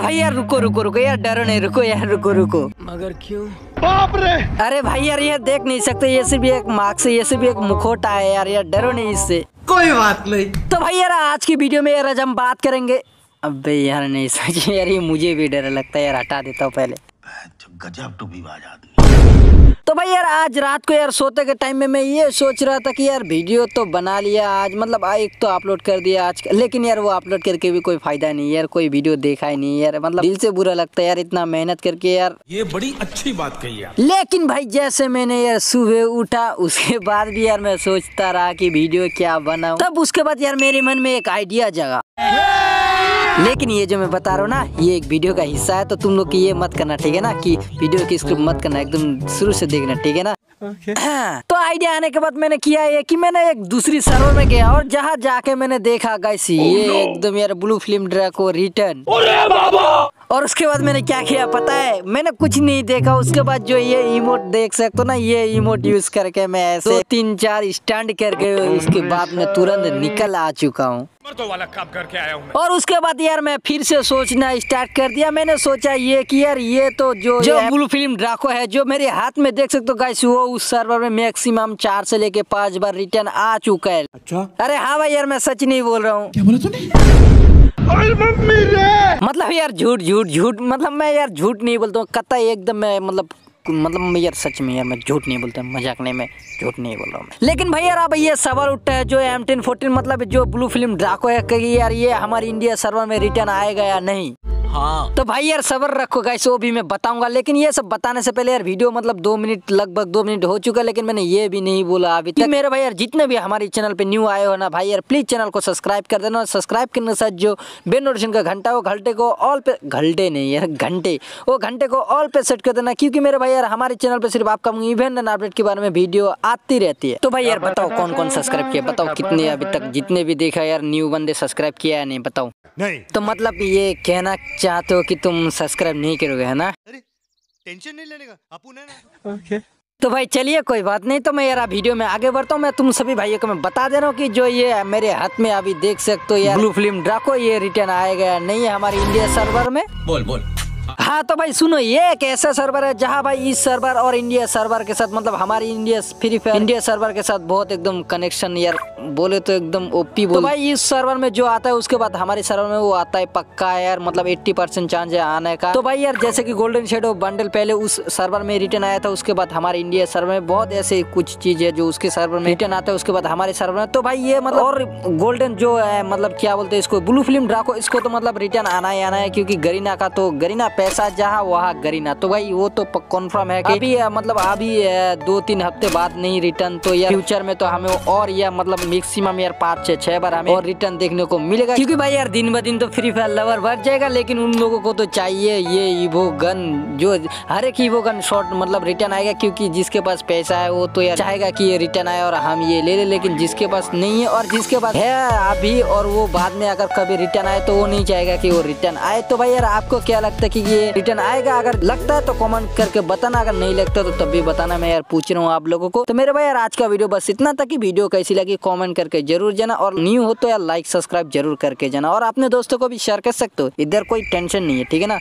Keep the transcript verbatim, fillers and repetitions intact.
भाई यार रुको रुको रुको यार, डरो नहीं, रुको यार, रुको रुको। मगर क्यों? बाप रे! अरे भाई यार ये देख नहीं सकते, ये सिर्फ एक मार्क्स है, ये सिर्फ एक मुखौटा है यार, यार डरो नहीं इससे। कोई बात नहीं। तो भाई यार आज की वीडियो में यार आज हम बात करेंगे। अबे यार नहीं सच यार, ये मुझे भी डर लगता है यार, हटा देता हूँ पहले। गजब टूबीबाज आदमी। तो भाई यार आज रात को यार सोते के टाइम में मैं ये सोच रहा था कि यार वीडियो तो बना लिया आज, मतलब एक तो अपलोड कर दिया आज, लेकिन यार वो अपलोड करके भी कोई फायदा नहीं यार, कोई वीडियो देखा ही नहीं यार, मतलब दिल से बुरा लगता है यार, इतना मेहनत करके यार। ये बड़ी अच्छी बात कही यार। लेकिन भाई जैसे मैंने यार सुबह उठा उसके बाद भी यार मैं सोचता रहा कि वीडियो क्या बनाऊं, तब उसके बाद यार मेरे मन में एक आइडिया जगा। लेकिन ये जो मैं बता रहा हूँ ना, ये एक वीडियो का हिस्सा है, तो तुम लोग की ये मत करना, ठीक है ना, कि वीडियो की स्क्रिप्ट मत करना, एकदम शुरू से देखना, ठीक है ना। Okay. हाँ, तो आइडिया आने के बाद मैंने किया ये कि मैंने एक दूसरी सर्वर में गया और जहाँ जाके मैंने देखा गाइस ये oh, no. एकदम यार ब्लू फिल्म ड्रैको रिटर्न। और उसके बाद मैंने क्या किया पता है, मैंने कुछ नहीं देखा, उसके बाद जो ये इमोट देख सकते हो ना, ये इमोट यूज करके मैं ऐसे तीन चार स्टैंड करके उसके बाद मैं तुरंत निकल आ चुका हूँ वाला काम करके आया हूँ। और उसके बाद यार मैं फिर से सोचना स्टार्ट कर दिया। मैंने सोचा ये कि यार ये तो जो जो ब्लू फिल्म ड्रैको है जो मेरे हाथ में देख सकते हो गाइस, वो उस सर्वर में मैक्सिमम चार से लेके पांच बार रिटर्न आ चुका है। अच्छा? अरे हाँ भाई यार मैं सच नहीं बोल रहा हूँ। क्या बोला तूने? मतलब यार झूठ झूठ झूठ, मतलब मैं यार झूठ नहीं बोलता हूँ, कतई एकदम मैं मतलब मतलब मैं यार सच में यार मैं झूठ नहीं बोलता, मजाक नहीं, मैं झूठ नहीं बोल रहा हूँ। लेकिन भाई यार अब ये सवाल उठता है जो एम टेन फोर्टीन मतलब जो ब्लू फिल्म ड्रैको है कि यार ये हमारी इंडिया सर्वर में रिटर्न आएगा या नहीं। हाँ तो भाई यार सबर रखो गाइस, वो भी मैं बताऊंगा। लेकिन ये सब बताने से पहले यार वीडियो मतलब दो मिनट लगभग दो मिनट हो चुका, लेकिन मैंने ये भी नहीं बोला अभी तक। मेरे भाई यार जितने भी हमारे चैनल पे न्यू आए हो ना भाई यार, प्लीज चैनल को सब्सक्राइब कर देना। सब्सक्राइब करने के साथ जो बेल नोटिफिकेशन का घंटा वो घंटे को ऑल पे, घंटे नहीं यार घंटे, वो घंटे को ऑल पे सेट कर देना, क्योंकि मेरे भाई यार हमारे चैनल पे सिर्फ आपका इवेंट एंड अपडेट के बारे में वीडियो आती रहती है। तो भाई यार बताओ कौन कौन सब्सक्राइब किया, बताओ कितने अभी तक जितने भी देखा यार न्यू बंदे सब्सक्राइब किया है नहीं, बताओ। नहीं तो मतलब ये कहना चाहते हो कि तुम सब्सक्राइब नहीं करोगे है ना? अरे टेंशन नहीं लेने का अपन है ना। ओके तो भाई चलिए कोई बात नहीं, तो मैं यार वीडियो में आगे बढ़ता हूँ। मैं तुम सभी भाइयों को मैं बता दे रहा हूँ कि जो ये मेरे हाथ में अभी देख सकते हो यार ब्लू फिल्म ड्रैको, ये रिटर्न आएगा या नहीं है हमारे इंडिया सर्वर में। बोल बोल। हाँ तो भाई सुनो, ये एक ऐसा सर्वर है जहाँ भाई इस सर्वर और इंडिया सर्वर के साथ मतलब हमारी India free fire India server के साथ बहुत एकदम कनेक्शन यार, बोले तो एकदम ओपी बोल। तो भाई इस सर्वर में जो आता है उसके बाद हमारे सर्वर में वो आता है पक्का यार, मतलब अस्सी परसेंट चांस है आने का। तो भाई यार जैसे कि गोल्डन शेडो बंडल पहले उस सर्वर में रिटर्न आया था, उसके बाद हमारे इंडिया सर्वर में बहुत ऐसे कुछ चीज है जो उसके सर्वर में रिटर्न आता है, उसके बाद हमारे सर्वर में। तो भाई ये मतलब और गोल्डन जो है मतलब क्या बोलते हैं इसको, ब्लू फिल्म ड्रैको, इसको तो मतलब रिटर्न आना ही आना है, क्योंकि गरीना का तो गरीना पैसा जहाँ वहाँ गरीना, तो भाई वो तो कॉन्फर्म है कि अभी मतलब अभी दो तीन हफ्ते बाद नहीं रिटर्न, तो यार फ्यूचर में तो हमें और यार मतलब मैक्सिमम यार पाँच छह छह बार हमें और रिटर्न देखने को मिलेगा, क्योंकि भाई यार दिन ब दिन तो फ्री फायर लवर बढ़ जाएगा। लेकिन उन लोगों को तो चाहिए ये ईवो गन, जो हर एक ईवो गन शॉट मतलब रिटर्न आएगा, क्योंकि जिसके पास पैसा है वो तो यार चाहेगा कि ये रिटर्न आए और हम ये ले ले। लेकिन जिसके पास नहीं है और जिसके पास है अभी और वो बाद में अगर कभी रिटर्न आए तो वो नहीं चाहेगा कि वो रिटर्न आए। तो भाई यार आपको क्या लगता है कि ये रिटर्न आएगा? अगर लगता है तो कमेंट करके बताना, अगर नहीं लगता तो तब भी बताना, मैं यार पूछ रहा हूँ आप लोगों को। तो मेरे भाई यार आज का वीडियो बस इतना था, कि वीडियो कैसी लगी कमेंट करके जरूर जाना, और न्यू हो तो यार लाइक सब्सक्राइब जरूर करके जाना, और अपने दोस्तों को भी शेयर कर सकते हो, इधर कोई टेंशन नहीं है, ठीक है ना।